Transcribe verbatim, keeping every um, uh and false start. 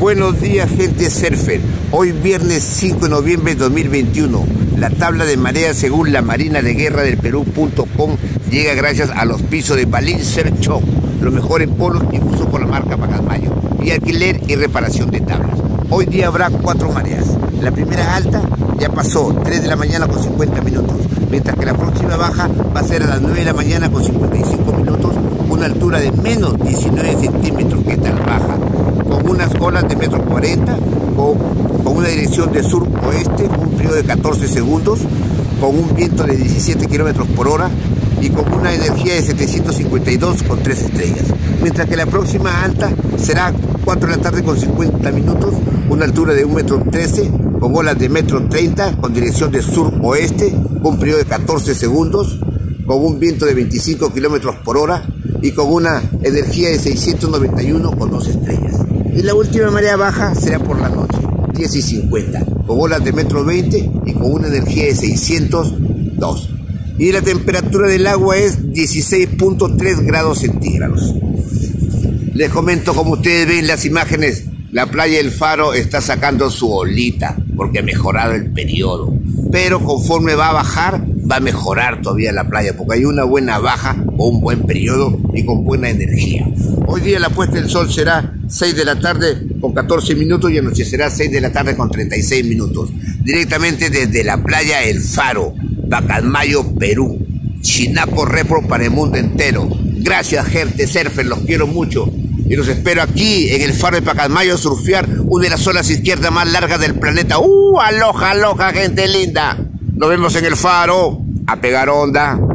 Buenos días, gente surfer. Hoy viernes cinco de noviembre de dos mil veintiuno. La tabla de marea según la Marina de Guerra del Perú punto com llega gracias a los pisos de Balín Surf Shop, los mejores polos y uso por la marca Pacasmayo, y alquiler y reparación de tablas. Hoy día habrá cuatro mareas. La primera alta ya pasó, tres de la mañana con cincuenta minutos, mientras que la próxima baja va a ser a las nueve de la mañana con cincuenta y cinco minutos, una altura de menos diecinueve centímetros. ¿Qué tal baja? Con unas olas de metro cuarenta, con, con una dirección de sur-oeste, un periodo de catorce segundos, con un viento de diecisiete kilómetros por hora y con una energía de setecientos cincuenta y dos con tres estrellas. Mientras que la próxima alta será cuatro de la tarde con cincuenta minutos, una altura de un metro trece, con olas de metro treinta, con dirección de sur-oeste, con un periodo de catorce segundos, con un viento de veinticinco kilómetros por hora y con una energía de seiscientos noventa y uno con dos estrellas. Y la última marea baja será por la noche, diez y cincuenta, con olas de metro veinte y con una energía de seiscientos dos. Y la temperatura del agua es dieciséis punto tres grados centígrados. Les comento, como ustedes ven las imágenes, la playa del Faro está sacando su olita porque ha mejorado el periodo. Pero conforme va a bajar, va a mejorar todavía la playa porque hay una buena baja o un buen periodo y con buena energía. Hoy día la puesta del sol será seis de la tarde con catorce minutos y anochecerá seis de la tarde con treinta y seis minutos. Directamente desde la playa El Faro, Pacasmayo, Perú. Chinaco Repro para el mundo entero. Gracias, gente surfer, los quiero mucho. Y los espero aquí en el Faro de Pacasmayo a surfear una de las olas izquierdas más largas del planeta. ¡Uh! ¡Aloha, aloha, gente linda! Nos vemos en el Faro. A pegar onda.